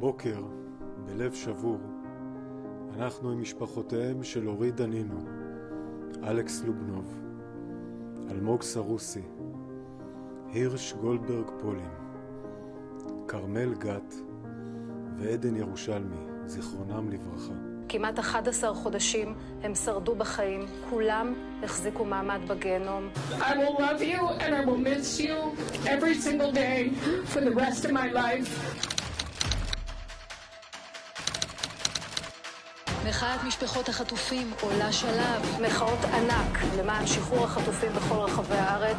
הבוקר, בלב שבור, אנחנו עם משפחותיהם של אורי דנינו, אלכס לובנוב, אלמוג סרוסי, הירש גולדברג פולין, קרמל גת ועדן ירושלמי, זיכרונם לברכה. כמעט 11 חודשים הם שרדו בחיים, כולם החזיקו מעמד בגיהנום. I will love you and I will miss you every single day for the rest of my life. מחאת משפחות החטופים עולה שלב, מחאות ענק למען שחרור החטופים בכל רחבי הארץ.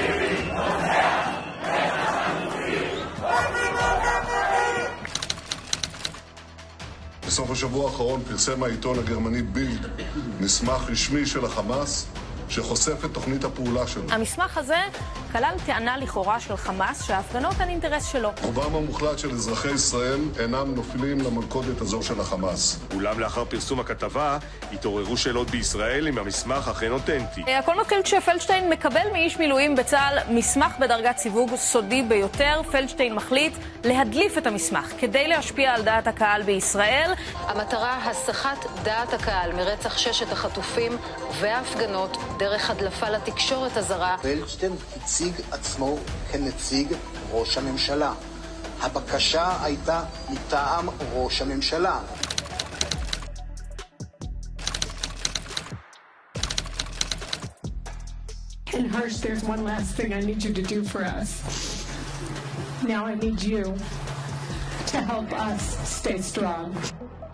בסוף השבוע האחרון פרסם העיתון הגרמני בילד מסמך רשמי של החמאס שחושף את תוכנית הפעולה שלו. המסמך הזה כלל טענה לכאורה של חמאס שההפגנות הן אינטרס שלו. רובם המוחלט של אזרחי ישראל אינם נופלים למלכודת הזו של החמאס. אולם לאחר פרסום הכתבה התעוררו שאלות בישראל אם המסמך אכן אותנטי. הכל מתחיל כשפלדשטיין מקבל מאיש מילואים בצה"ל מסמך בדרגת סיווג סודי ביותר. פלדשטיין מחליט להדליף את המסמך כדי להשפיע על דעת הקהל בישראל. המטרה הסחת דעת הקהל מרצח 6 החטופים וההפגנות דרך הדלפה לתקשורת הזרה. פלדשטיין הציג עצמו כנציג ראש הממשלה. הבקשה הייתה מטעם ראש הממשלה. And Harsh, there's one last thing I need you to do for us. Now I need you to help us stay strong.